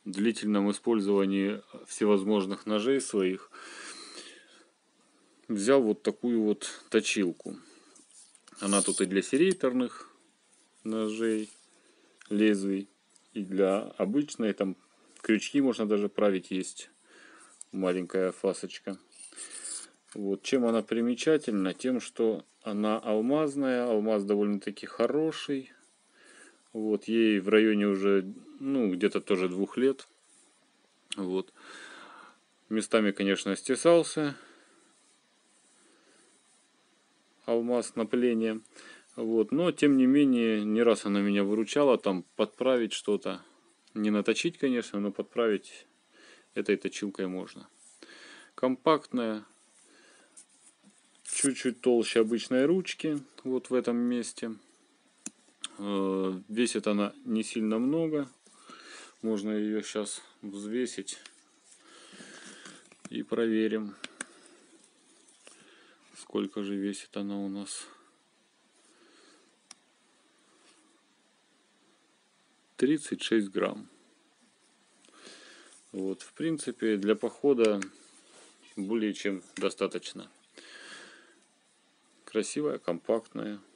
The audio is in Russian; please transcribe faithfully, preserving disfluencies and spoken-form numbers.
длительном использовании всевозможных ножей своих взял вот такую вот точилку. Она тут и для серейторных ножей, лезвий, и для обычной, там крючки можно даже править, есть маленькая фасочка. Вот. Чем она примечательна? Тем, что она алмазная, алмаз довольно-таки хороший. Вот. Ей в районе уже, ну, где-то тоже двух лет. Вот. Местами, конечно, стесался алмаз, напыление. Вот. Но, тем не менее, не раз она меня выручала, там, подправить что-то. Не наточить, конечно, но подправить этой точилкой можно. Компактная. Чуть-чуть толще обычной ручки, вот в этом месте. Весит она не сильно много. Можно ее сейчас взвесить и проверим, сколько же весит она у нас. тридцать шесть грамм. Вот, в принципе, для похода более чем достаточно. Красивая, компактная.